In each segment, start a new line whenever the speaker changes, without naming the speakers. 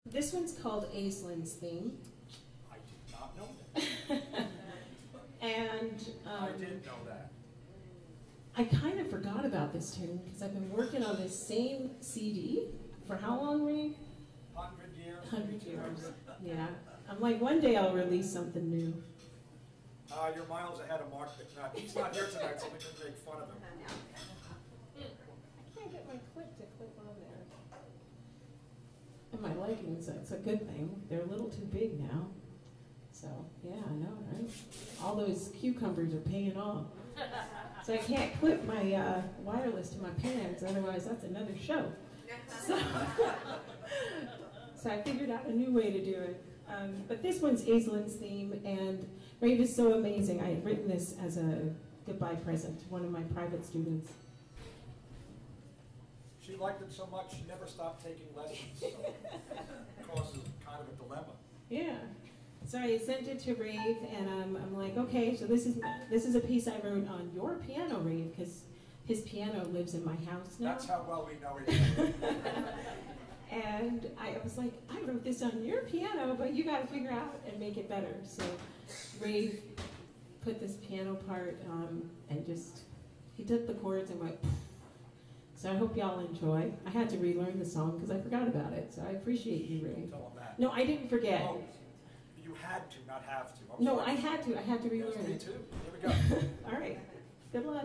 This one's called Aislinn's Theme.
I did not know that.
And
I did know that.
I kind of forgot about this tune because I've been working on this same CD for how long, Rave?
100 years.
100 years. Yeah. I'm like, one day I'll release something new.
You're miles ahead of Mark McNutt. He's not here tonight, so we can make fun of him.
I can't get my clip to clip on there. And my leggings, that's a good thing. They're a little too big now. So, yeah, I know, right? All those cucumbers are paying off. So I can't clip my wireless to my pants, otherwise that's another show. So I figured out a new way to do it. But this one's Aislinn's Theme, and Rave is so amazing. I had written this as a goodbye present to one of my private students.
She liked it so much, she never stopped taking lessons. So it causes kind of a dilemma.
Yeah. So I sent it to Rave, and I'm like, okay, so this is a piece I wrote on your piano, Rave, because his piano lives in my house now.
That's how well we know each other.
And I was like, I wrote this on your piano, but you got to figure out and make it better. So Rave put this piano part and just, he took the chords and went, poof. So I hope y'all enjoy. I had to relearn the song because I forgot about it, so I appreciate you, Rave.
Tell him that.
No, I didn't forget.
Oh, you had to, not have to. I'm
No,
sorry.
I had to relearn
Yes, me
it.
too. Here we go.
All right, good luck.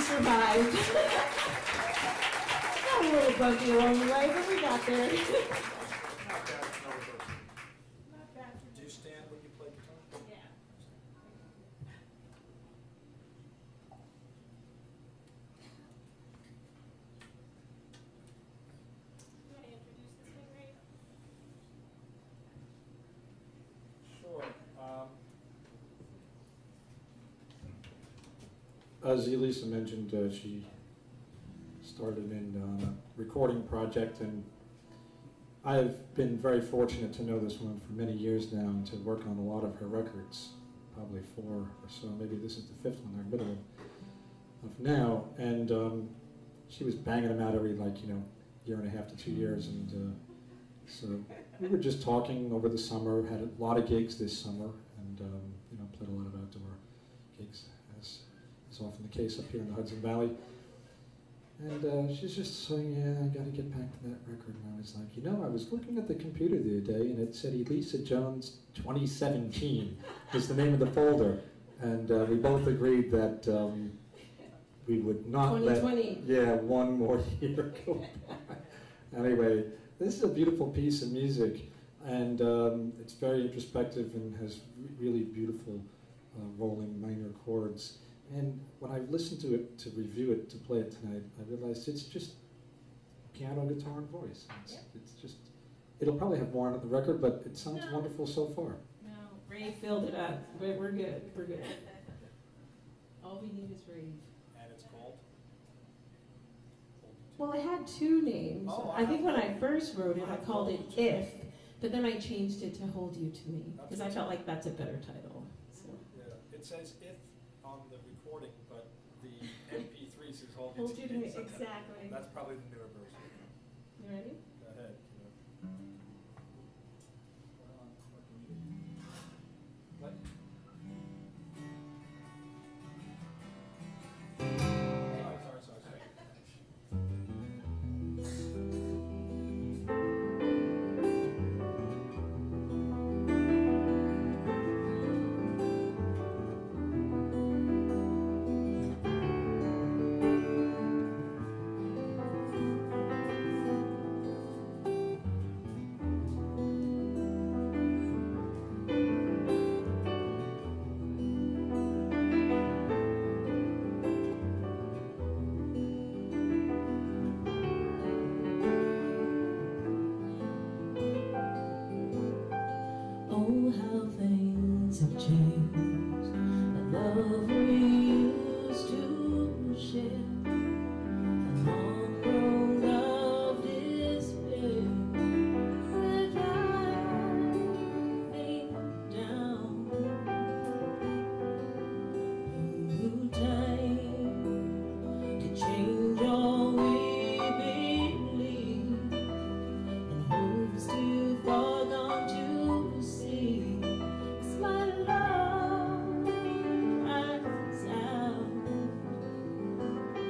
survived. Got a little bumpy along the way, but we got there.
Not bad for another person.
Not bad.
Do you stand when you play guitar?
Yeah. You want to introduce this thing, Ray?
Sure.
As Elissa mentioned, she started in a recording project, and I've been very fortunate to know this woman for many years now and to work on a lot of her records, probably 4 or so. Maybe this is the 5th one they're in the middle of now. And she was banging them out every, year and a half to 2 years. And so we were just talking over the summer, had a lot of gigs this summer, and played a lot of outdoor gigs, as is often the case up here in the Hudson Valley. And she's just saying, yeah, I got to get back to that record. And I was like, I was looking at the computer the other day, and it said Elissa Jones 2017 was the name of the folder. And we both agreed that we would not let 1 more year go by. Anyway, this is a beautiful piece of music, and it's very introspective and has really beautiful rolling minor chords. And when I listened to it, to review it, to play it tonight, I realized it's just piano, guitar, and voice. It's just, it'll probably have more on the record, but it sounds wonderful so far.
No, Ray filled it up. We're good. We're good. All we need is Ray.
And it's called?
Well, I had 2 names.
Oh,
I think when I first wrote it, I called it If, but then I changed it to Hold You to Me, because I felt like that's a better title. So.
Yeah, it says If on the recording, but the MP3 says Hold
Hold
You
You
to
to
Me.
Me,
So
exactly.
that's probably the newer version.
You ready?
Go ahead. What? Sorry.
Oh, how things have changed. The love we used to share, a long road of despair, driving down. New time to change all we believe, and hopes too far gone to see. As my love cries out,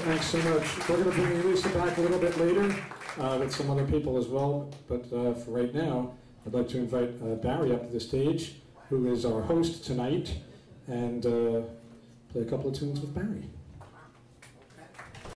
Thanks so much. We're going to bring Elissa back a little bit later with some other people as well, but for right now, I'd like to invite Barry up to the stage, who is our host tonight, and play a couple of tunes with Barry.